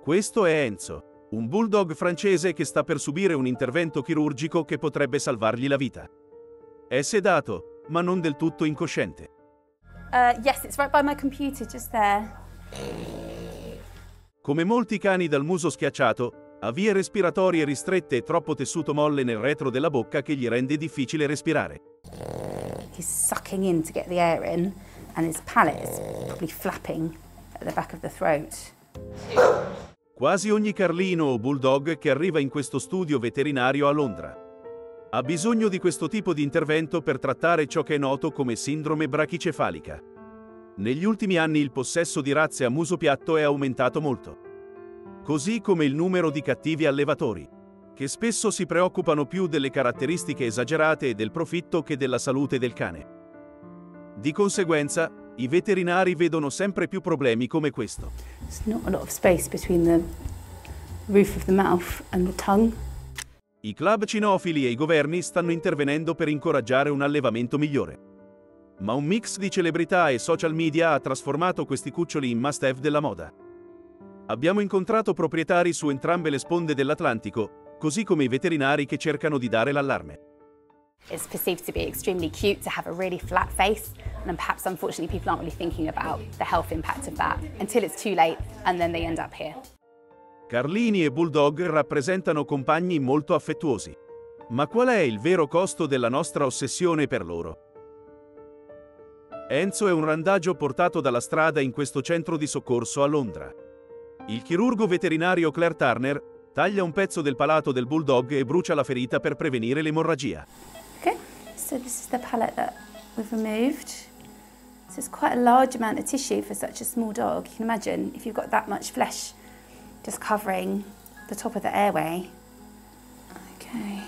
Questo è Enzo, un bulldog francese che sta per subire un intervento chirurgico che potrebbe salvargli la vita. È sedato, ma non del tutto incosciente. Yes, it's right by my computer, just there. Come molti cani dal muso schiacciato, ha vie respiratorie ristrette e troppo tessuto molle nel retro della bocca che gli rende difficile respirare. He's sucking in to get the air in, and his palate is probably flapping at the back of the throat. Quasi ogni carlino o bulldog che arriva in questo studio veterinario a Londra ha bisogno di questo tipo di intervento per trattare ciò che è noto come sindrome brachicefalica. Negli ultimi anni il possesso di razze a muso piatto è aumentato molto, così come il numero di cattivi allevatori, che spesso si preoccupano più delle caratteristiche esagerate e del profitto che della salute del cane. Di conseguenza, i veterinari vedono sempre più problemi come questo. There's not a lot of space between the roof of the mouth and the tongue. I club cinofili e i governi stanno intervenendo per incoraggiare un allevamento migliore. Ma un mix di celebrità e social media ha trasformato questi cuccioli in must-have della moda. Abbiamo incontrato proprietari su entrambe le sponde dell'Atlantico, così come i veterinari che cercano di dare l'allarme. It's perceived to be extremely cute to have a really flat face, and perhaps unfortunately people aren't really thinking about the health impact of that until it's too late and then they end up here. Carlini e bulldog rappresentano compagni molto affettuosi. Ma qual è il vero costo della nostra ossessione per loro? Enzo è un randagio portato dalla strada in questo centro di soccorso a Londra. Il chirurgo veterinario Claire Turner taglia un pezzo del palato del bulldog e brucia la ferita per prevenire l'emorragia. Okay, so this is the palate that we've removed. So it's quite a large amount of tissue for such a small dog. You can imagine if you've got that much flesh just covering the top of the airway. Okay.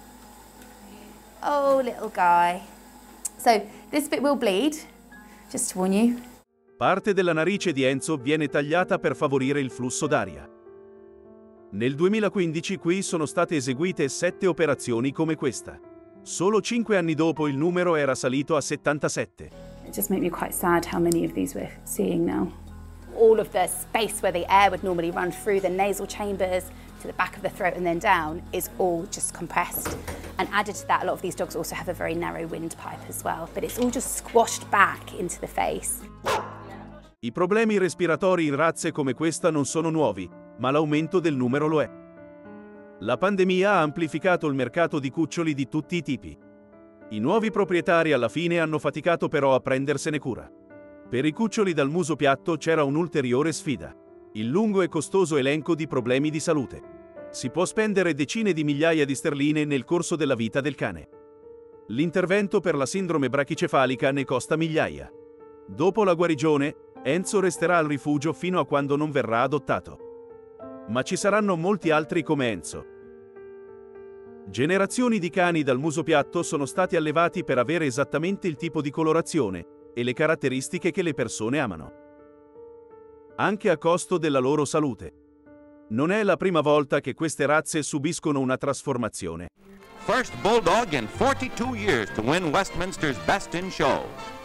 Oh, little guy. So this bit will bleed, just to warn you. Parte della narice di Enzo viene tagliata per favorire il flusso d'aria. Nel 2015 qui sono state eseguite 7 operazioni come questa. Solo 5 anni dopo il numero era salito a 77. It just makes me quite sad how many of these we're seeing now. All of the space where the air would normally run through the nasal chambers to the back of the throat and then down is all just compressed. And added to that, a lot of these dogs also have a very narrow windpipe as well, but it's all just squashed back into the face. I problemi respiratori in razze come questa non sono nuovi, ma l'aumento del numero lo è. La pandemia ha amplificato il mercato di cuccioli di tutti i tipi. I nuovi proprietari alla fine hanno faticato però a prendersene cura. Per i cuccioli dal muso piatto c'era un'ulteriore sfida: il lungo e costoso elenco di problemi di salute. Si può spendere decine di migliaia di sterline nel corso della vita del cane. L'intervento per la sindrome brachicefalica ne costa migliaia. Dopo la guarigione, Enzo resterà al rifugio fino a quando non verrà adottato. Ma ci saranno molti altri come Enzo. Generazioni di cani dal muso piatto sono stati allevati per avere esattamente il tipo di colorazione e le caratteristiche che le persone amano, anche a costo della loro salute. Non è la prima volta che queste razze subiscono una trasformazione. First bulldog in 42 years to win Westminster's Best in Show.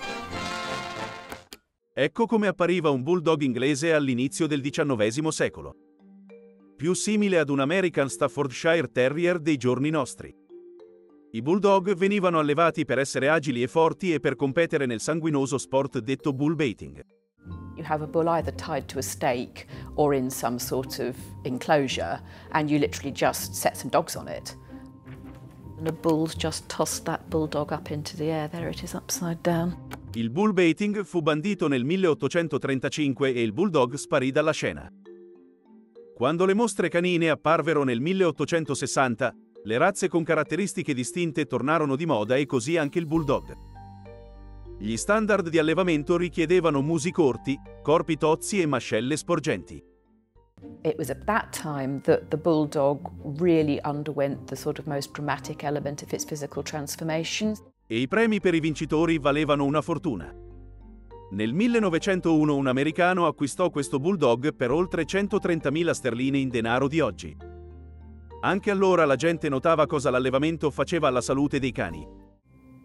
Ecco come appariva un bulldog inglese all'inizio del XIX secolo. Più simile ad un American Staffordshire Terrier dei giorni nostri. I bulldog venivano allevati per essere agili e forti e per competere nel sanguinoso sport detto bullbaiting. You have a bull either tied to a stake or in some sort of enclosure, and you literally just set some dogs on it. And the bulls just tossed that bulldog up into the air. There it is, upside down. Il bullbaiting fu bandito nel 1835 e il bulldog sparì dalla scena. Quando le mostre canine apparvero nel 1860, le razze con caratteristiche distinte tornarono di moda e così anche il bulldog. Gli standard di allevamento richiedevano musi corti, corpi tozzi e mascelle sporgenti. It was at that time that the bulldog really underwent the sort of most dramatic element of its physical transformation. E i premi per i vincitori valevano una fortuna. Nel 1901 un americano acquistò questo bulldog per oltre 130.000 sterline in denaro di oggi. Anche allora la gente notava cosa l'allevamento faceva alla salute dei cani.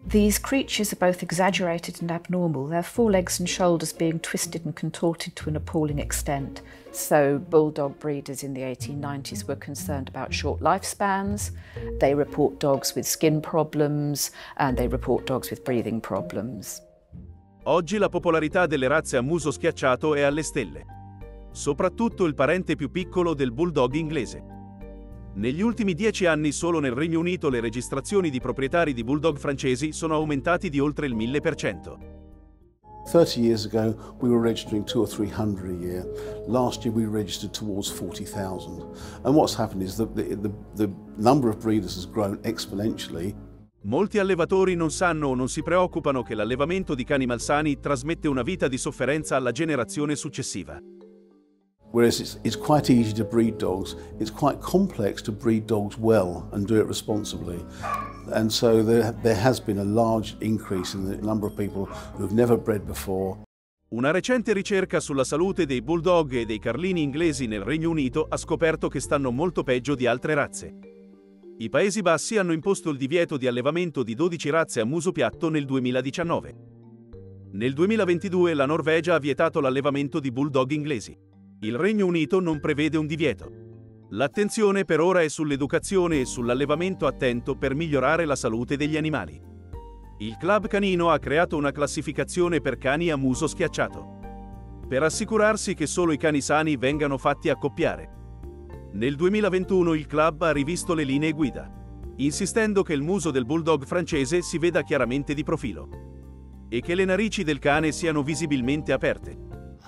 These creatures are both exaggerated and abnormal, their forelegs and shoulders being twisted and contorted to an appalling extent. So bulldog breeders in the 1890s were concerned about short lifespans. They report dogs with skin problems and they report dogs with breathing problems. Oggi la popolarità delle razze a muso schiacciato è alle stelle. Soprattutto il parente più piccolo del bulldog inglese. Negli ultimi 10 anni solo nel Regno Unito le registrazioni di proprietari di bulldog francesi sono aumentati di oltre il 1000%. 30 years ago we were registering 200 or 300 a year. Last year we registered towards 40,000. And what's happened is that the number of breeders has grown exponentially. Molti allevatori non sanno o non si preoccupano che l'allevamento di cani malsani trasmette una vita di sofferenza alla generazione successiva. Whereas it's quite easy to breed dogs, it's quite complex to breed dogs well and do it responsibly. And so there has been a large increase in the number of people who have never bred before. Una recente ricerca sulla salute dei bulldog e dei carlini inglesi nel Regno Unito ha scoperto che stanno molto peggio di altre razze. I Paesi Bassi hanno imposto il divieto di allevamento di 12 razze a muso piatto nel 2019. Nel 2022 la Norvegia ha vietato l'allevamento di bulldog inglesi. Il Regno Unito non prevede un divieto. L'attenzione per ora è sull'educazione e sull'allevamento attento per migliorare la salute degli animali. Il Club Canino ha creato una classificazione per cani a muso schiacciato, per assicurarsi che solo i cani sani vengano fatti accoppiare. Nel 2021 il club ha rivisto le linee guida, insistendo che il muso del bulldog francese si veda chiaramente di profilo e che le narici del cane siano visibilmente aperte.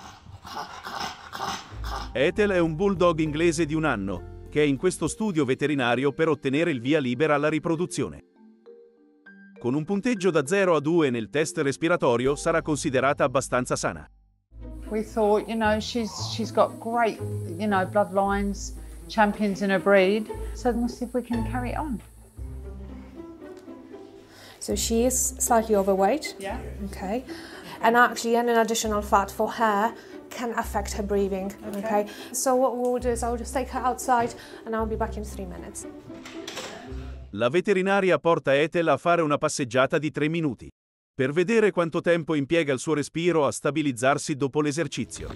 Ethel è un bulldog inglese di 1 anno, che è in questo studio veterinario per ottenere il via libera alla riproduzione. Con un punteggio da 0 a 2 nel test respiratorio sarà considerata abbastanza sana. We thought, she's got great, bloodlines, champions in her breed, so let's see if we can carry it on. So she is slightly overweight. Yeah. Okay. And actually, an additional fat for her can affect her breathing. Okay. So what we'll do is I'll just take her outside and I'll be back in 3 minutes. La veterinaria porta Ethel a fare una passeggiata di 3 minuti, per vedere quanto tempo impiega il suo respiro a stabilizzarsi dopo l'esercizio.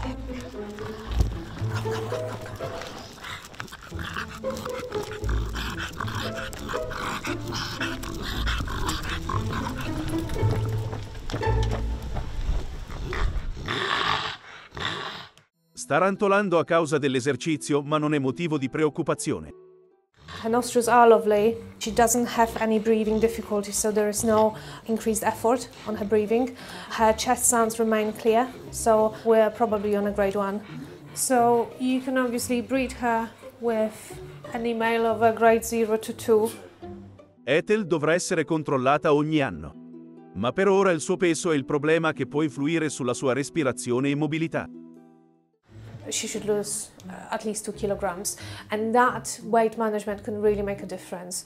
Sta rantolando a causa dell'esercizio, ma non è motivo di preoccupazione. Her nostrils are lovely. She doesn't have any breathing difficulties, so there is no increased effort on her breathing. Her chest sounds remain clear, so we're probably on a grade 1. So you can obviously breed her with any male of a grade 0 to 2. Ethel dovrà essere controllata ogni anno, ma per ora il suo peso è il problema che può influire sulla sua respirazione e mobilità. She should lose at least 2 kilograms, and that weight management can really make a difference.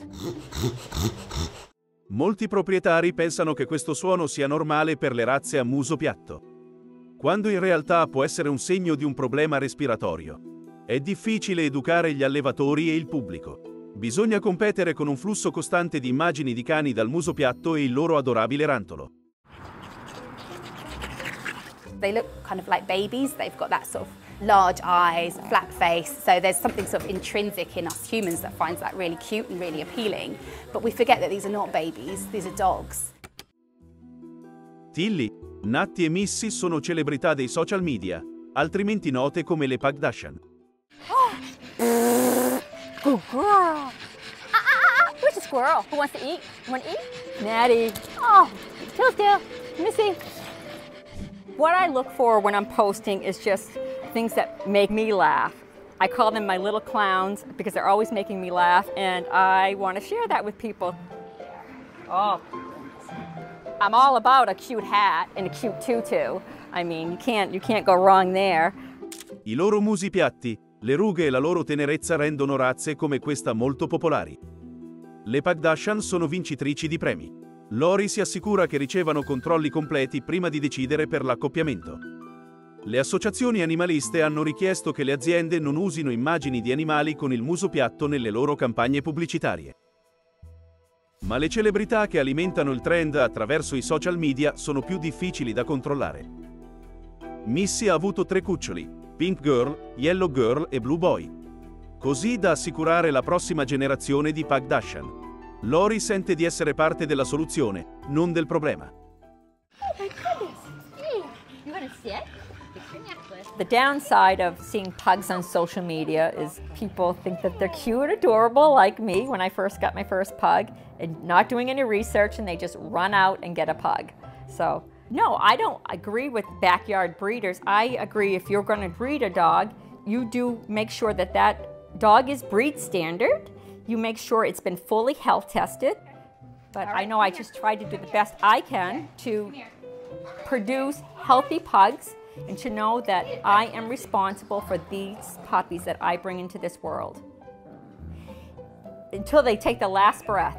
Molti proprietari pensano che questo suono sia normale per le razze a muso piatto, quando in realtà può essere un segno di un problema respiratorio. È difficile educare gli allevatori e il pubblico. Bisogna competere con un flusso costante di immagini di cani dal muso piatto e il loro adorabile rantolo. They look kind of like babies. They've got that sort of large eyes, flat face. So there's something sort of intrinsic in us humans that finds that really cute and really appealing. But we forget that these are not babies, these are dogs. Tilly, Natti e Missy sono celebrità dei social media, altrimenti note come le Pagdashan. Good girl. Where's the squirrel? Who wants to eat? You want to eat? Natty. Oh, still, Missy. What I look for when I'm posting is just things that make me laugh. I call them my little clowns because they're always making me laugh, and I want to share that with people. Oh, I'm all about a cute hat and a cute tutu. I mean, you can't go wrong there. I loro musi piatti, le rughe e la loro tenerezza rendono razze come questa molto popolari. Le Pagdashan sono vincitrici di premi. Lori si assicura che ricevano controlli completi prima di decidere per l'accoppiamento. Le associazioni animaliste hanno richiesto che le aziende non usino immagini di animali con il muso piatto nelle loro campagne pubblicitarie. Ma le celebrità che alimentano il trend attraverso i social media sono più difficili da controllare. Missy ha avuto 3 cuccioli, Pink Girl, Yellow Girl e Blue Boy, così da assicurare la prossima generazione di Pug Dachshund. Lori sente di essere parte della soluzione, non del problema. The downside of seeing pugs on social media is people think that they're cute, adorable, like me when I first got my first pug, and not doing any research, and they just run out and get a pug. So, no, I don't agree with backyard breeders. I agree if you're going to breed a dog, you do make sure that that dog is breed standard. You make sure it's been fully health tested. But I know I just try to do the best I can to produce healthy pugs and to know that I am responsible for these puppies that I bring into this world until they take the last breath.